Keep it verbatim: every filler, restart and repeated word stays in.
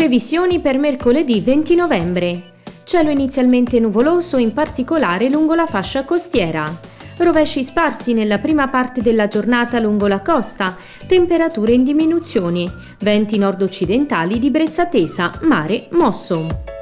Previsioni per mercoledì venti novembre. Cielo inizialmente nuvoloso, in particolare lungo la fascia costiera. Rovesci sparsi nella prima parte della giornata lungo la costa, temperature in diminuzione, venti nord-occidentali di brezza tesa, mare mosso.